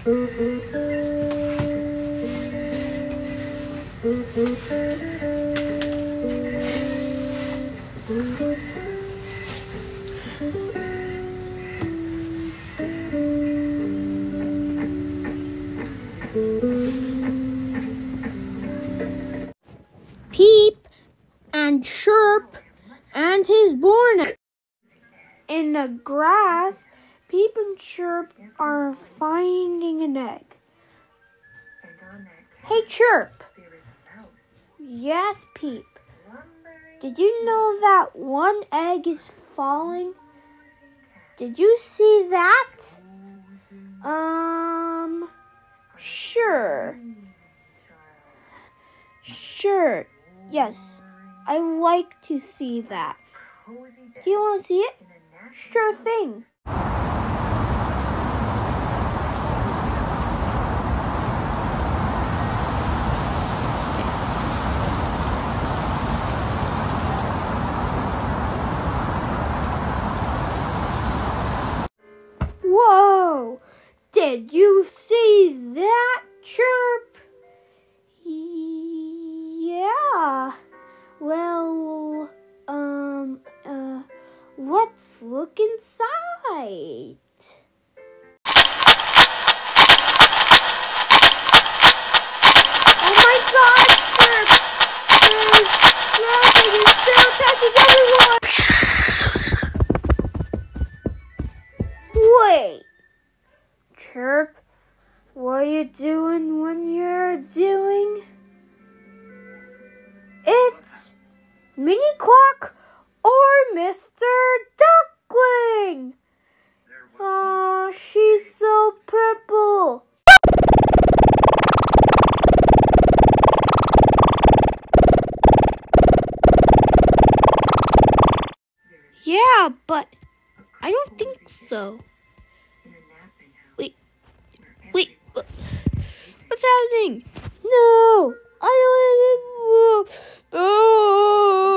Peep and Chirp and his born in the grass. Peep and Chirp are finding an egg. Hey, Chirp. Yes, Peep. Did you know that one egg is falling? Did you see that? Sure. Sure. Yes, I like to see that. Do you want to see it? Sure thing. Whoa! Did you see that, Chirp? Yeah. Well, let's look inside. Oh my God, Chirp! There's still attacking everyone! Wait! Chirp, what are you doing when you're doing? It's Mini Clock or Mr. Duckling. Aw, she's so purple. Yeah, but I don't think so. Wait, what's happening? No, I don't even.